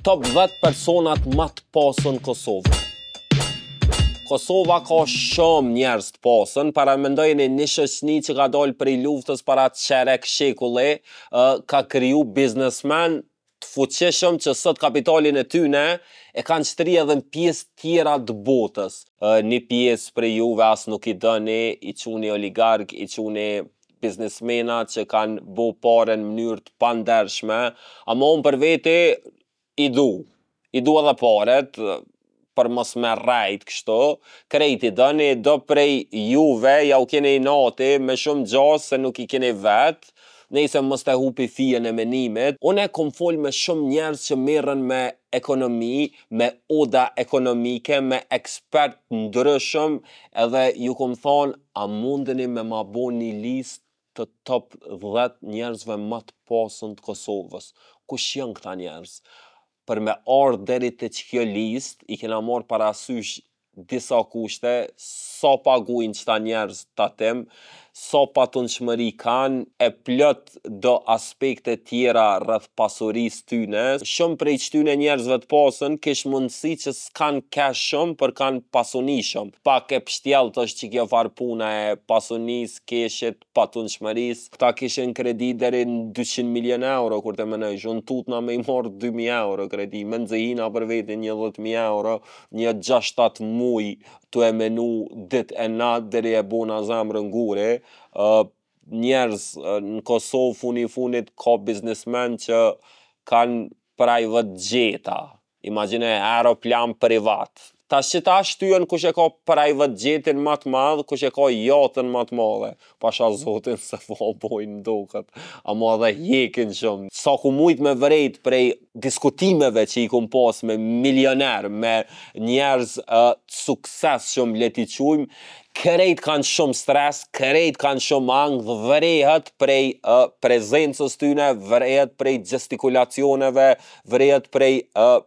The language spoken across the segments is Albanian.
top 10 personat më të pasën Kosovë. Kosova ka shumë njerëz të pasën, para mendojeni një shoqëni që ka dalë prej luftës para çerek shekulli, ka kriju biznesmen të fuqishëm që sot kapitalin e tyne e kanë shtri edhe në pjesë tjera të botës. Një pjesë prej juve as nuk i dëni, i quni oligark, i quni biznesmena që kanë bo pare në mënyrë të pandershme, ama unë për veti i du edhe paret, për mos me rajt kështu, krejt i dëni, do prej juve, ja u keni i nati, me shumë gjas se nuk i keni vetë, nejse mos të hupi fijen e menimit. Unë e kom fol me shumë njerëz që merren me ekonomi, me oda ekonomike, me ekspert ndryshëm, edhe ju kom thonë, a mundeni me ma bo një listë të top 10 njerëzve më të pasën të Kosovës? Kush janë këta njerëz? Për me ardhë deri te kjo listë, i kena marrë parasysh disa kushte, sa paguajnë qëta njerëz tatim, sa patundshmëri kanë, e plot do aspekte tjera rreth pasurisë tyne. Shumë prej këtyne njerëzve të pasën kish mundësi që s'kan cash shumë, për kanë pasuni shumë. Pak e pështjellët është që kjo farë puna e pasunisë, keshit, patundshmërisë. Këta kishin kredi deri në 200 milion euro, kur të menoj, unë tutna me i marrë 2.000 euro kredi, me nxehina për vetin 10.000 euro, një 6-7 muj të e menu dit e nat deri e bona zemrën gure. Njerëz në Kosovë funi funit ka biznesmen që kanë private jeta, imagjine aeroplan privat. Tash që ta shtyën kush e ka private jetin më të madh, kush e ka jatën më të madhe. Pasha zotin se fa bojnë duket, ama edhe jekin shumë. Sa ku mujt me vrejt prej diskutimeve që i kum pas me milioner, me njerëz sukses shumë leti qujmë, krejt kanë shumë stres, krejt kanë shumë angth, vrehet prej prezencës tyne, vrehet prej gestikulacioneve, vrehet prej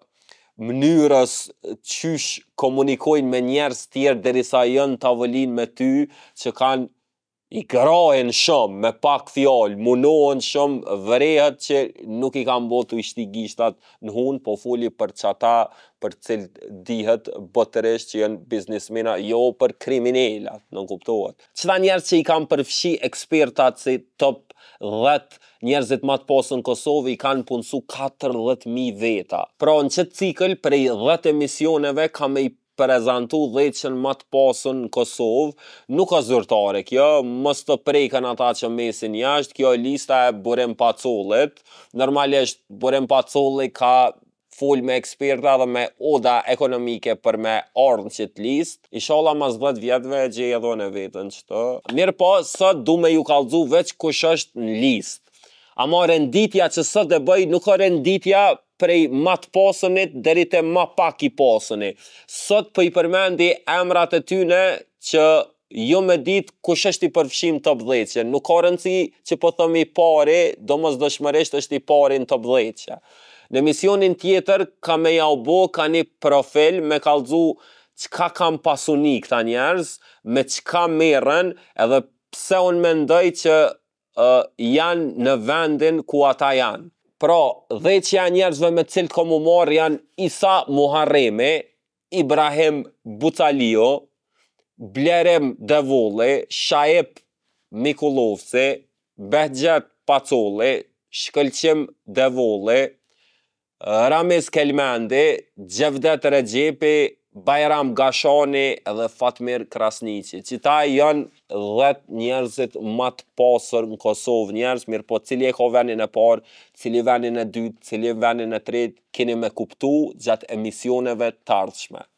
mënyrës qysh komunikojnë me njerëz tjerë derisa janë tavolinë me ty, që kanë i krahen shumë, me pak fjalë, munohen shumë, vrehet që nuk i kanë botu i shti gishtat në hunë, po foli për qata për cilë dihet botërisht që janë biznesmena, jo për kriminalat, nuk kuptohet. Qëta njerëz që i kanë përfshi ekspertat si top 10 njerëzit më të pasën në Kosovë i kanë punësu 40.000 veta. Pra në qëtë cikël prej 10 emisioneve ka me i prezentu 10 më të pasën në Kosovë, nuk ka zyrtare kjo, mos të prejken ata që mesin jashtë, kjo lista e Burim Pacollit. Normalisht Burim Pacolli ka fol me eksperta dhe me oda ekonomike për me ardhë në qëtë listë. Inshallah mas 10 vjetëve e gjej edhe në vetën qëto. Mirë po, sot du me ju kallëzu veç kush është në listë. Ama renditja që sot e bëj nuk ka renditja prej ma të pasënit deri te ma pak i pasënit. Sot për i përmendi emrat e tyne që jo me dit kush është i përfshim top 10. Nuk ka rëndësi që po thëmi pari, do mos dëshmërisht është i pari në top 10. Në emisionin tjetër ka me ja u bo, ka një profil me kallëzu qka kam pasuni këta njerëz, me qka merren, edhe pse unë mendoj që janë në vendin ku ata janë. Pra, 10 që janë njerëzve me cilë komu marë janë Isa Muharremi, Ibrahim Bucalio, Blerim Devulli, Shaip Mikulovci, Behgjet Pacolli, Shkëlqim Devulli, Ramiz Kelmendi, Gjevdet Regjepi, Bajram Gashani edhe Fatmir Krasniqi. Qita janë 10 njerëzit më të pasër në Kosovë njerëz, mirë po cili e ka venin e parë, cili venin e dytë, cili venin e tretë, keni me kuptu gjatë emisioneve të ardhshme.